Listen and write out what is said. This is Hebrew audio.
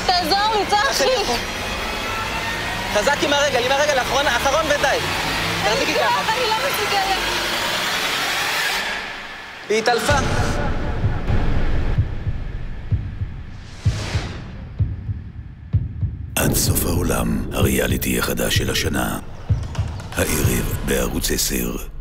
תעזור לי, צחי! חזק עם הרגל, אחרון ודי. תרדיקי ככה. אני לא מסוגלת. היא התעלפה. עד סוף העולם, הריאליטי החדש של השנה. הערב בערוץ 10.